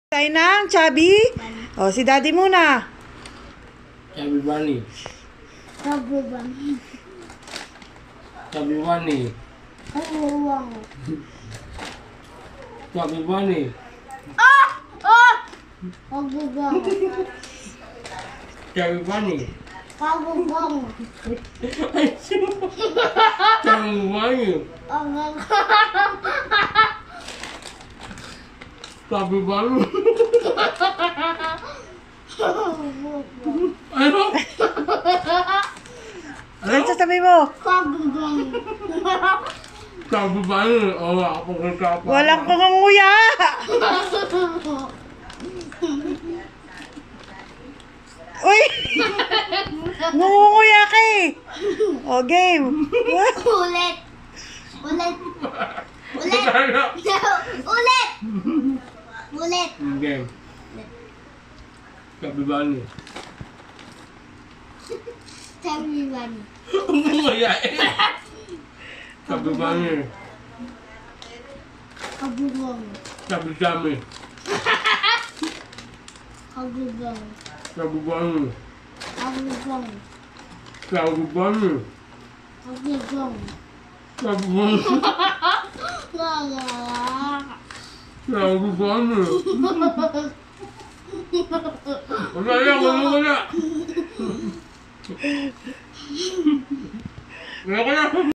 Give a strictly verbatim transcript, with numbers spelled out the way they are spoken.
Kain ng Chubby? O, si Daddy muna. Chubby Bunny. Chubby Bunny. Chubby Bunny. Chubby Bunny. Ah! Ah! Chubby Bunny. Chubby Bunny. Chubby Bunny. Chubby Bunny. Chubby Bunny. Ano? Ano sasabi mo? Chubby Bunny. Chubby Bunny. O, ako kung kapag. Walang panganguya! Uy! Nangunguya ka eh! O, game! Ulit. Ulit. Ulit. Ulit. Ulit. Okay. Chubby Bunny. Chubby Bunny. Umaya eh. Chubby Bunny. Chubby Bunny. Chubby Chubby. Chubby Bunny. Chubby Bunny. Chubby Bunny. Chubby Bunny. Chubby Bunny. Chubby Bunny. La la la. Chubby Bunny. Wala yan, wala wala. Wala ko na.